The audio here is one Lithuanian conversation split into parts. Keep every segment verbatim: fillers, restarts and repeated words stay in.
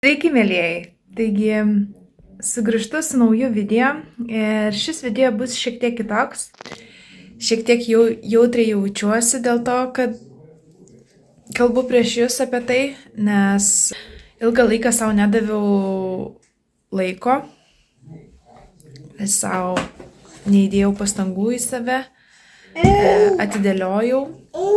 Sveiki, mėlyjei! Taigi, sugrįžtu su nauju video ir šis video bus šiek tiek kitoks. Šiek tiek jau, jautriai jaučiuosi dėl to, kad kalbu prieš jūs apie tai, nes ilgą laiką savo nedaviau laiko. Savo neįdėjau pastangų į save, atidėliojau.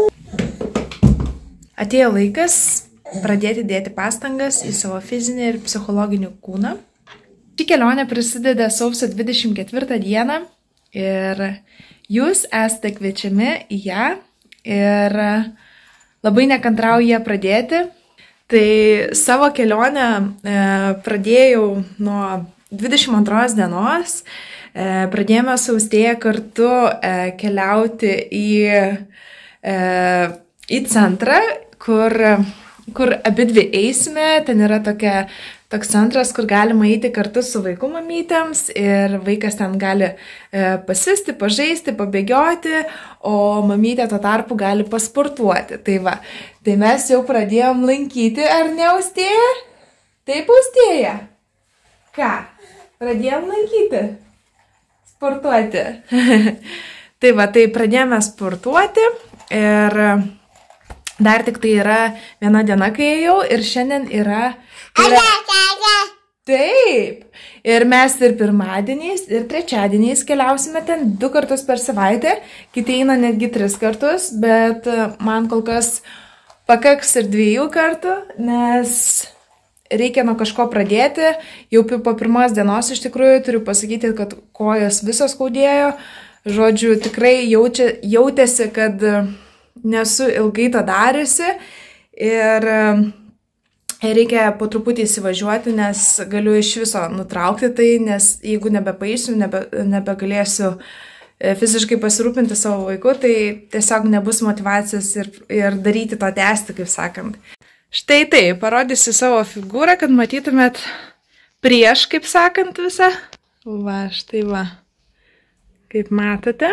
Atėjo laikas pradėti dėti pastangas į savo fizinį ir psichologinį kūną. Ši kelionė prasideda sausio dvidešimt ketvirtą dieną ir jūs esate kviečiami į ją ir labai nekantrauju ją pradėti. Tai savo kelionę e, pradėjau nuo dvidešimt antros dienos. E, pradėjome su Austėja kartu e, keliauti į, e, į centrą, kur kur abidvi eisime. Ten yra tokia, toks centras, kur galima eiti kartu su vaikų mamytėms ir vaikas ten gali e, pasisti, pažaisti, pabėgioti, o mamytė tuo tarpu gali pasportuoti. Tai va, tai mes jau pradėjom lankyti, ar ne, Austėja? Taip, Austėja? Ką? Pradėjom lankyti? Sportuoti. Tai va, tai pradėjome sportuoti ir dar tik tai yra viena diena, kai ėjau, ir šiandien yra... yra... Taip. Ir mes ir pirmadieniais, ir trečiadieniais keliausime ten du kartus per savaitę. Kiti eina netgi tris kartus, bet man kol kas pakaks ir dviejų kartų, nes reikia nuo kažko pradėti. Jau po pirmos dienos iš tikrųjų turiu pasakyti, kad kojos visos skaudėjo. Žodžiu, tikrai jaučia, jautėsi, kad nesu ilgai to dariusi ir reikia po truputį įsivažiuoti, nes galiu iš viso nutraukti tai, nes jeigu nebepaisiu, nebe, nebegalėsiu fiziškai pasirūpinti savo vaiku, tai tiesiog nebus motyvacijos ir, ir daryti to tęsti, kaip sakant. Štai tai, parodysiu savo figūrą, kad matytumėt prieš, kaip sakant, visą. Va, štai va, kaip matote.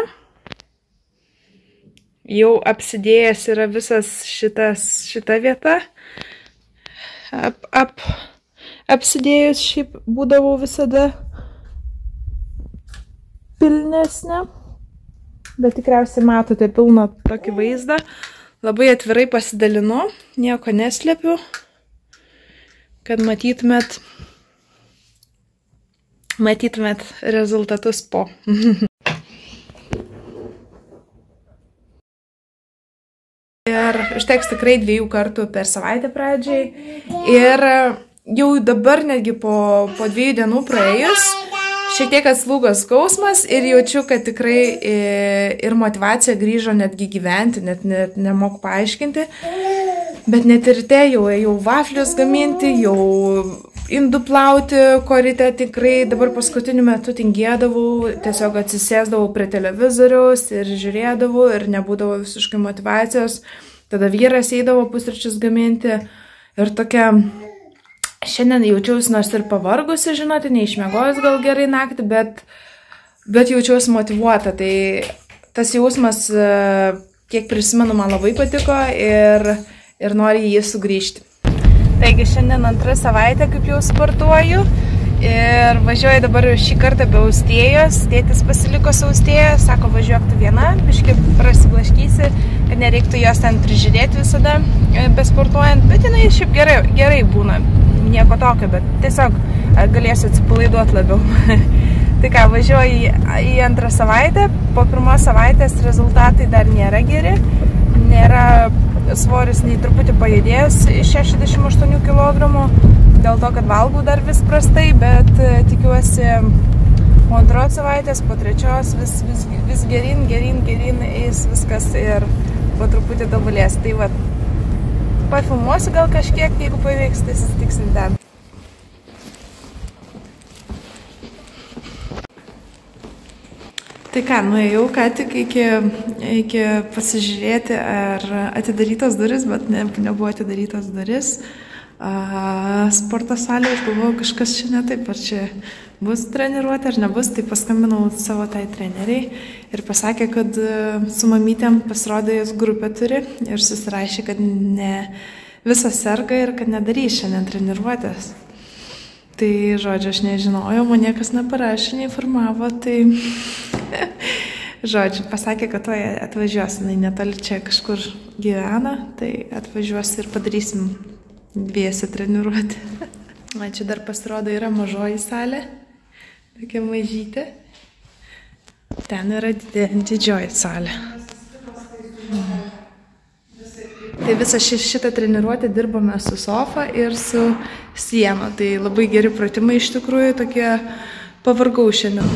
Jau apsidėjęs yra visas šitas, šita vieta. Ap, ap, apsidėjus šiaip būdavau visada pilnesnė. Bet tikriausiai matote pilną tokį vaizdą. Labai atvirai pasidalinu, nieko neslėpiu, kad matytumėt, matytumėt rezultatus po. Ir užteks tikrai dviejų kartų per savaitę pradžiai. Ir jau dabar netgi po, po dviejų dienų praėjus, šiek tiek atslūgo skausmas ir jaučiu, kad tikrai ir motyvacija grįžo netgi gyventi, net, net nemoku paaiškinti. Bet net ir te jau ėjau vaflius gaminti, jau indų plauti, ko ryte tikrai dabar paskutiniu metu tingėdavau, tiesiog atsisėsdavau prie televizoriaus ir žiūrėdavau ir nebūdavo visiškai motyvacijos. Tada vyras eidavo pusryčius gaminti ir tokia, šiandien jaučiausi nors ir pavargusi, žinote, neišmiegojus gal gerai naktį, bet, bet jaučiausi motyvuota. Tai tas jausmas, kiek prisimenu, man labai patiko ir, ir noriu jį sugrįžti. Taigi šiandien antrą savaitę, kaip jau sportuoju, ir važiuoju dabar šį kartą be Austėjos. Tėtis pasiliko su Austėja, sako, važiuok tu viena, biškai prasiblaškysi, kad nereiktų jos ten prižiūrėti visada besportuojant, bet jinai šiaip gerai, gerai būna, nieko tokio, bet tiesiog galėsiu atsipalaiduoti labiau. Tai ką, važiuoju į, į antrą savaitę, po pirmos savaitės rezultatai dar nėra geri, nėra svoris nei truputį pajudėjęs iš šešiasdešimt aštuonių kilogramų, dėl to, kad valgau dar vis prastai, bet tikiuosi po antros savaitės, po trečios vis, vis, vis gerin, gerin, gerin eis viskas ir po truputį tobulės. Tai va, pafilmuosiu gal kažkiek, jeigu pavyks, tai susitiksim ten. Tai ką, nuėjau ką tik iki, iki pasižiūrėti, ar atidarytos duris, bet ne, nebuvo atidarytos duris. A, sporto salė, aš galvojau, kažkas čia ne taip, ar čia bus treniruotė, ar nebus, tai paskambinau savo tai treneriai ir pasakė, kad su mamytėm pasirodė, jos grupę turi ir susirašė, kad ne, visas serga ir kad nedarys šiandien treniruotės. Tai, žodžiu, aš nežinojau, man niekas neparašė, neinformavo, tai, žodžiu, pasakė, kad tuoj atvažiuos, jinai netoli čia kažkur gyvena, tai atvažiuos ir padarysim dviese treniruotę. Man čia dar pasirodo yra mažoji salė, tokia mažytė, ten yra didžioji salė. Tai visą šitą treniruotę dirbame su sofa ir su siena. Tai labai geri pratimai iš tikrųjų, tokie pavargau šiandien.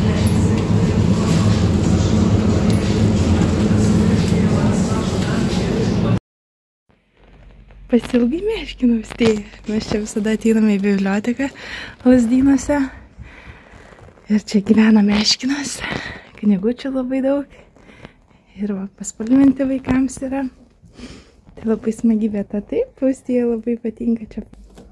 Pasilgai meškinų vis tiek. Mes čia visada ateiname į biblioteką Lazdynuose. Ir čia gyvena meškinas. Knygučių labai daug. Ir va, paspalvinti vaikams yra. Tai labai smagi vieta, taip, Austėje labai patinka čia.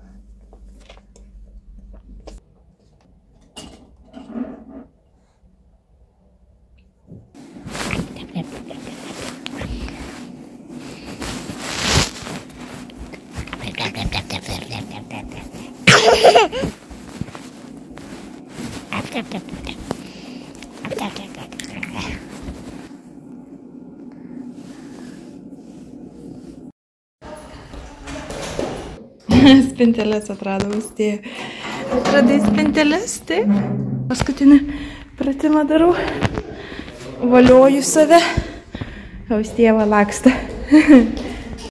Spintelės atradau Austėje. Atradai spintelės, taip. Paskutinį pratimą darau. Valioju save. Austėje va laksta.